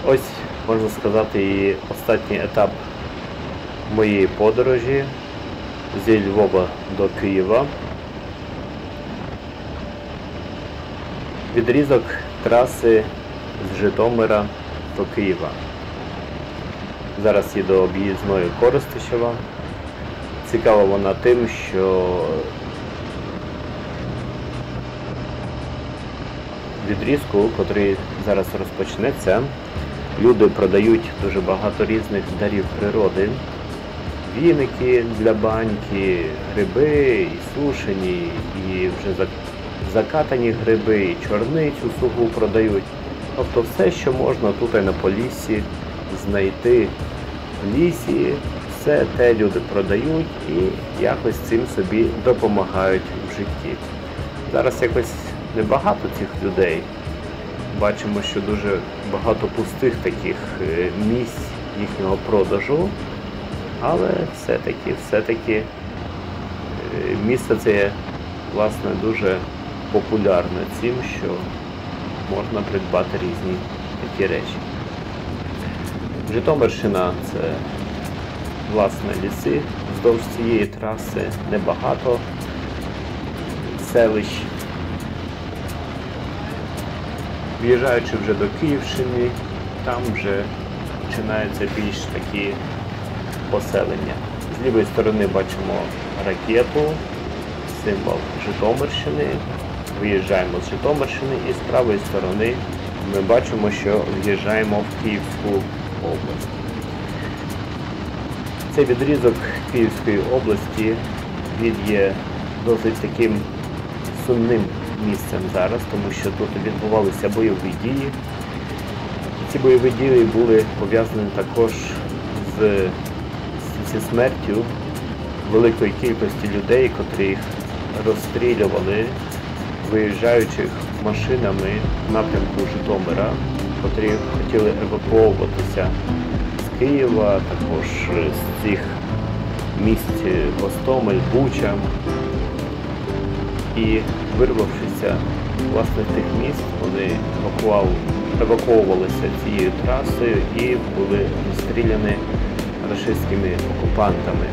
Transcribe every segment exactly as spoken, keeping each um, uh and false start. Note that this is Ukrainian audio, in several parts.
Ось, можна сказати, і останній етап моєї подорожі зі Львова до Києва. Відрізок траси з Житомира до Києва. Зараз їду об'їзною Коростишева. Цікава вона тим, що відрізку, котрий зараз розпочнеться, люди продають дуже багато різних дарів природи. Віники для баньки, гриби, і сушені, і вже закатані гриби, і чорницю суху продають. Тобто все, що можна тут на Поліссі знайти в лісі, все те люди продають і якось цим собі допомагають в житті. Зараз якось небагато цих людей. Бачимо, що дуже багато пустих таких місць їхнього продажу, але все-таки, все-таки місце це, власне, дуже популярне цим, що можна придбати різні такі речі. Житомирщина – це, власне, ліси. Вздовж цієї траси небагато селищ. В'їжджаючи вже до Київщини, там вже починаються більш такі поселення. З лівої сторони бачимо ракету, символ Житомирщини. Виїжджаємо з Житомирщини і з правої сторони ми бачимо, що в'їжджаємо в Київську область. Цей відрізок Київської області, він є досить таким сумним місцем зараз, тому що тут відбувалися бойові дії. Ці бойові дії були пов'язані також з, зі смертю великої кількості людей, котрих розстрілювали, виїжджаючих машинами в напрямку Житомира, котрі хотіли евакуовуватися з Києва, також з цих місць Гостомель, Буча. І вирвавшися, власне, з тих міст, вони евакуовувалися цією трасою і були розстріляні рашистськими окупантами.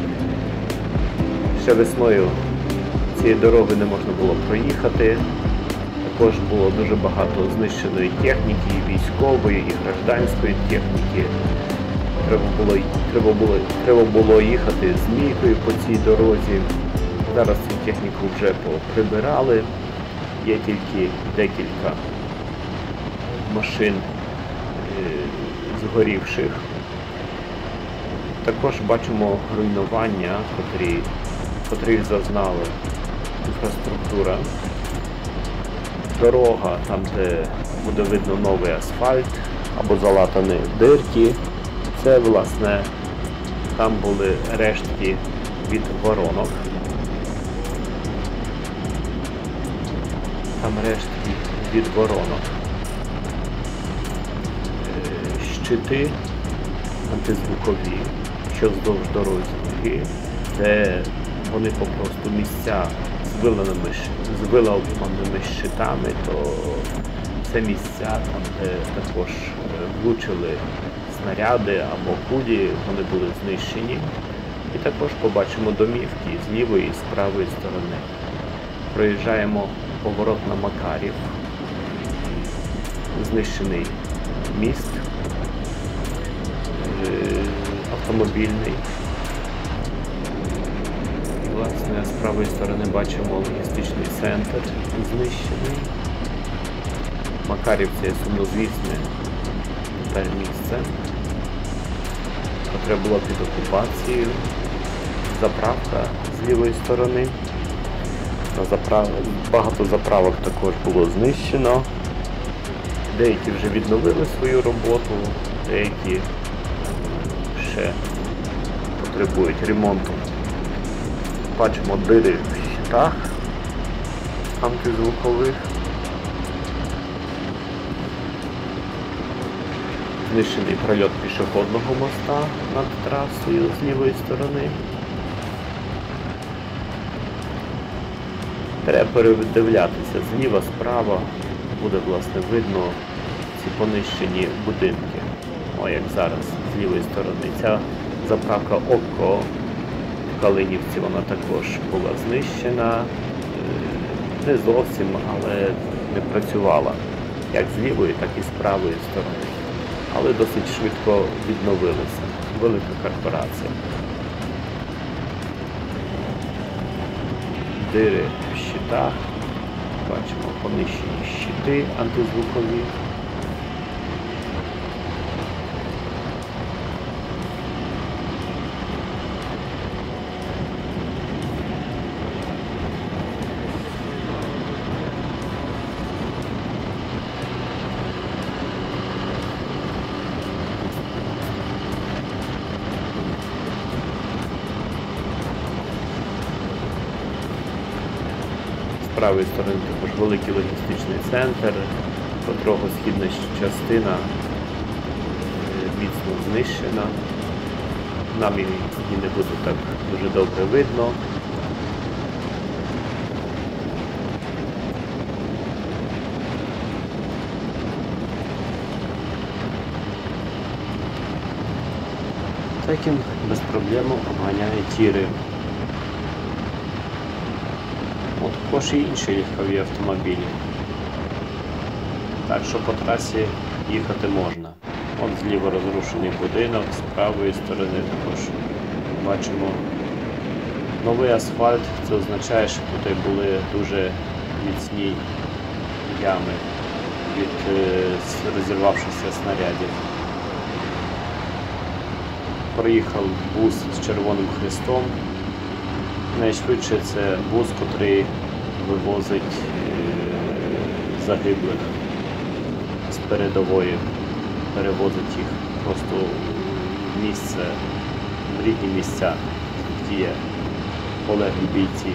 Ще весною цієї дороги не можна було проїхати. Також було дуже багато знищеної техніки, і військової, і гражданської техніки. Треба було, треба було, треба було їхати змійкою по цій дорозі. Зараз цю техніку вже поприбирали. Є тільки декілька машин згорівших. Також бачимо руйнування, котрі, котрих зазнала інфраструктура. Дорога, там де буде видно новий асфальт або залатані дирки, це, власне, там були рештки від воронок. Там рештки від воронок. Щити антизвукові, що вздовж дороги, де вони попросту місця з виламаними, з виламаними щитами, то це місця, там, де також влучили снаряди або кулі, вони були знищені. І також побачимо домівки з лівої і з правої сторони. Проїжджаємо поворот на Макарів, знищений міст автомобільний. І, власне, з правої сторони бачимо логістичний центр знищений. Макарів – це сумнозвісне тепер місце, котре було під окупацією. Заправка з лівої сторони. Заправ... Багато заправок також було знищено. Деякі вже відновили свою роботу, деякі ще потребують ремонту. Бачимо дири в щитах антизвукових. Знищений прольот пішохідного моста над трасою з лівої сторони. Треба передивлятися зліва, справа, буде, власне, видно ці понищені будинки. О, як зараз, з лівої сторони. Ця заправка ОККО в Калинівці, вона також була знищена. Не зовсім, але не працювала. Як з лівої, так і з правої сторони. Але досить швидко відновилися. Велика корпорація. Дири в щитах. Бачимо понищені щити антизвукові. З правої сторони також великий логістичний центр, котрого східна частина міцно знищена. Нам її не буде так дуже добре видно. Текін без проблем обганяє тіри. От також і інші легкові автомобілі. Так що по трасі їхати можна. От зліва розрушений будинок, з правої сторони також бачимо новий асфальт. Це означає, що тут були дуже міцні ями від розірвавшихся снарядів. Проїхав бус з Червоним Хрестом. Найшвидше це бус, який вивозить загиблих з передової, перевозить їх просто в місце, в рідні місця, звідки є полеглі бійці.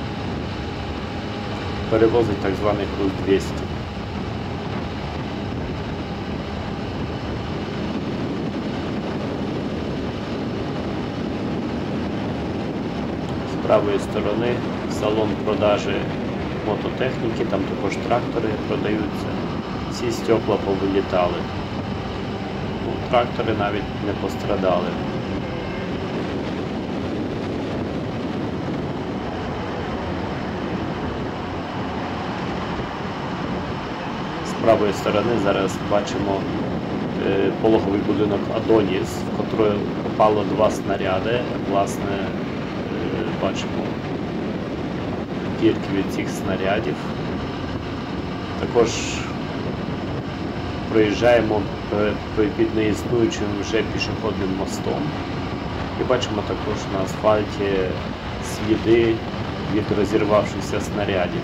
Перевозить так званий Груз двісті. З правої сторони салон продажі мототехніки, там також трактори продаються. Всі стекла повилітали. Ну, трактори навіть не пострадали. З правої сторони зараз бачимо е, пологовий будинок Адоніс, в котрий попало два снаряди. Власне, е, бачимо дірки від цих снарядів. Також проїжджаємо під неіснуючим вже пішохідним мостом і бачимо також на асфальті сліди від розірвавшихся снарядів.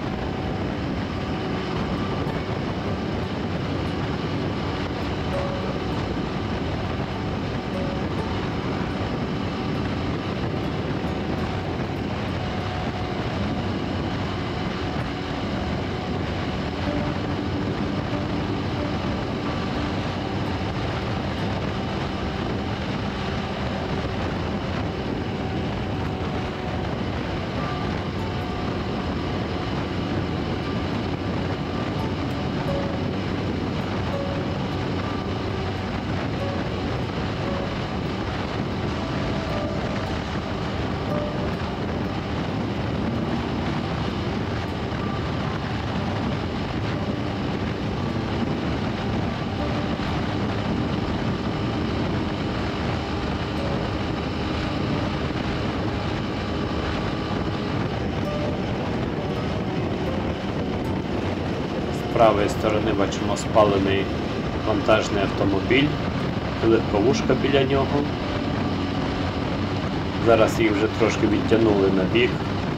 З правої сторони бачимо спалений вантажний автомобіль, легковушка біля нього. Зараз їх вже трошки відтягнули на бік.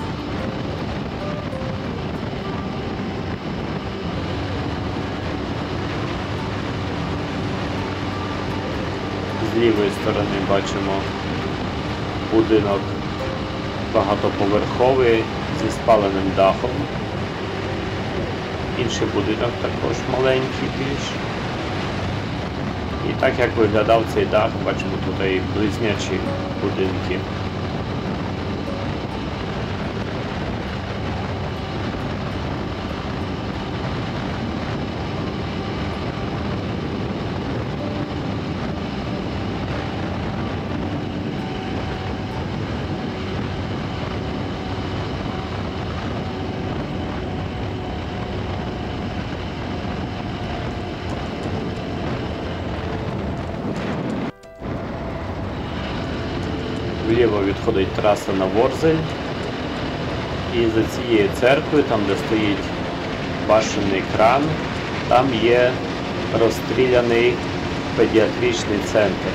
З лівої сторони бачимо будинок багатоповерховий зі спаленим дахом. Інший будинок також маленький більш. І так як виглядав цей дах, бачимо тут і близнячі будинки. вліво відходить траса на Ворзель. І за цією церквою, там де стоїть башенний кран, там є розстріляний педіатричний центр.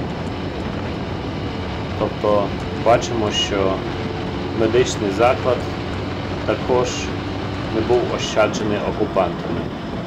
Тобто бачимо, що медичний заклад також не був ощаджений окупантами.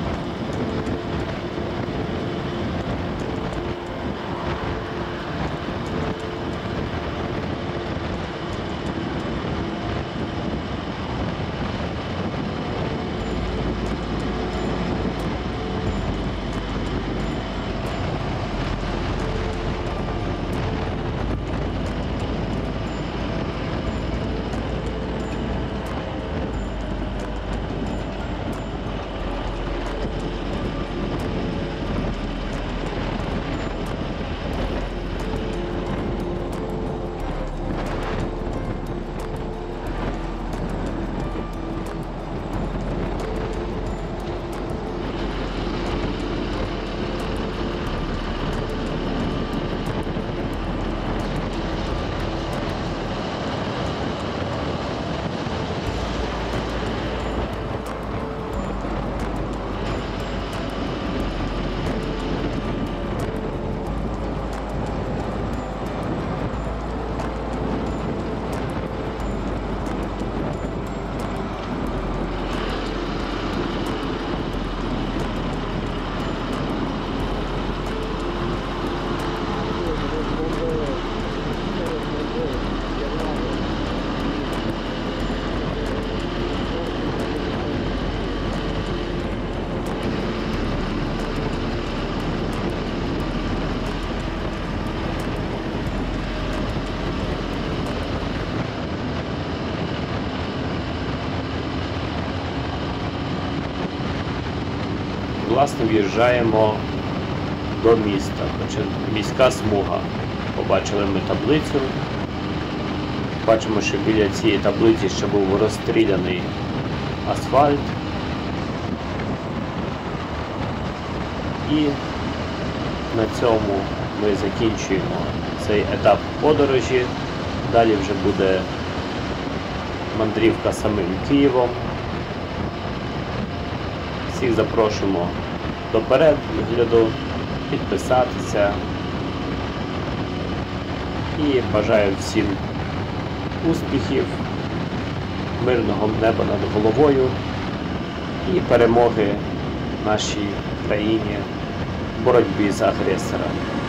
Власне, в'їжджаємо до міста, хоча міська смуга. Побачили ми таблицю. Бачимо, що біля цієї таблиці ще був розстріляний асфальт. І на цьому ми закінчуємо цей етап подорожі. Далі вже буде мандрівка самим Києвом. Всіх запрошуємо до перегляду, підписатися і бажаю всім успіхів, мирного неба над головою і перемоги нашій країні в боротьбі з агресором.